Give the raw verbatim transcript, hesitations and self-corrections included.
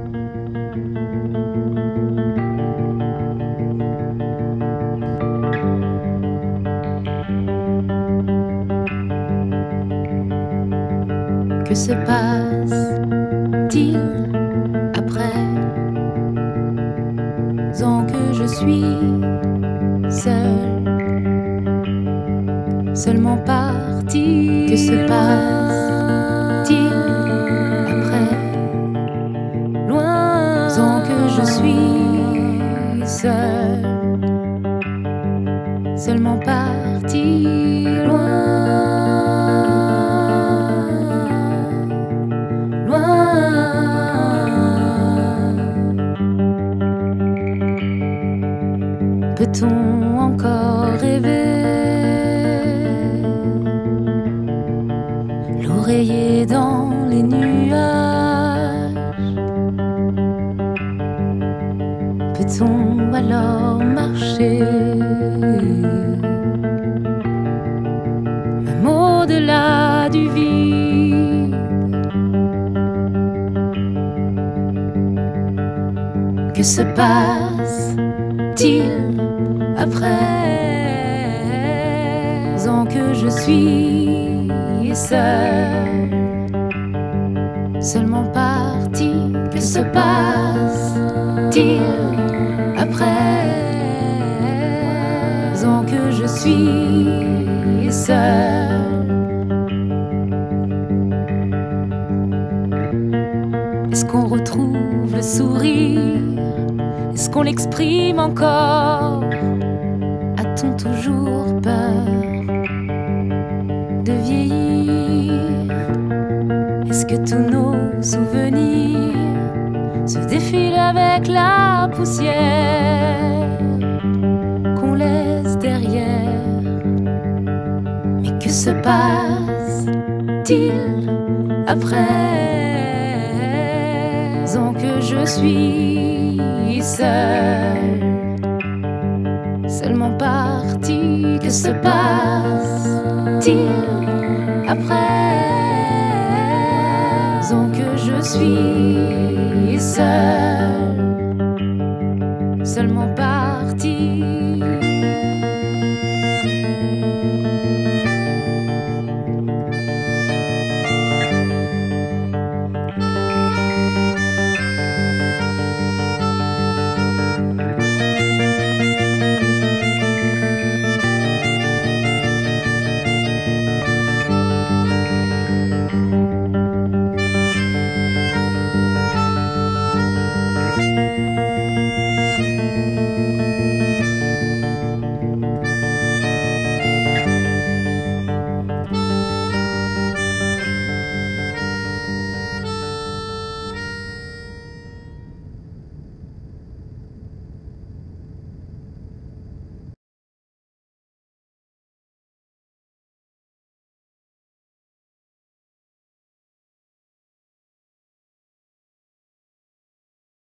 Que se passe-t-il après tant que je suis seule, seulement partie? Que se passe-t-il après, loin tant que je suis seule, seulement partie? Loin, peut-on encore rêver? L'oreiller dans les nuages, peut-on alors marcher même au-delà du vide? Que se passe-t-il après tant que je suis seule, seulement partie? Que se passe-t-il après tant que je suis seule? Est-ce qu'on retrouve le sourire? Est-ce qu'on l'exprime encore? A-t-on toujours peur de vieillir? Est-ce que tous nos souvenirs se défilent avec la poussière qu'on laisse derrière? Mais que se passe-t-il après tant que je suis seule, seulement partie? Que se passe-t-il après tant que je suis seule, seulement partie?